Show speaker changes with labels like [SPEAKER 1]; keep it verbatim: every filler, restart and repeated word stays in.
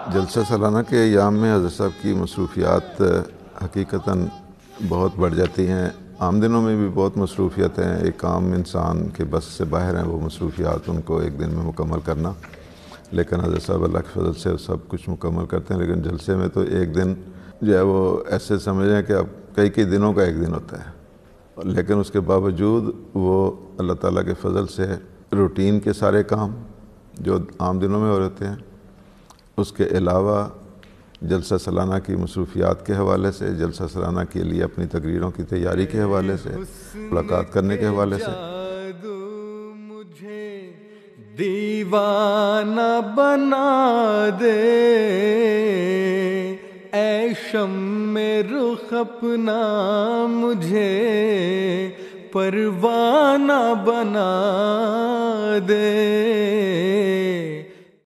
[SPEAKER 1] जलसा सालाना के अयाम में हज़रत साहब की मसरूफ़ियात हकीकतन बहुत बढ़ जाती हैं। आम दिनों में भी बहुत मसरूफ़ियत हैं, एक आम इंसान के बस से बाहर हैं वो मसरूफ़ियात उनको एक दिन में मुकम्मल करना। लेकिन हज़रत साहब अल्लाह के फज़ल से सब कुछ मुकम्मल करते हैं। लेकिन जलसे में तो एक दिन जो है वो ऐसे समझें कि अब कई कई दिनों का एक दिन होता है, लेकिन उसके बावजूद वो अल्लाह ताला के फ़ज़ल से रूटीन के सारे काम जो आम दिनों में हो रहे होते हैं, उसके अलावा जलसा सालाना की मसरूफ़ियात के हवाले से, जलसा सालाना के लिए अपनी तकरीरों की तैयारी के हवाले से, मुलाकात करने के हवाले से
[SPEAKER 2] मुझे दीवाना बना दे, ऐ शम्मे रुख अपना मुझे परवाना बना दे।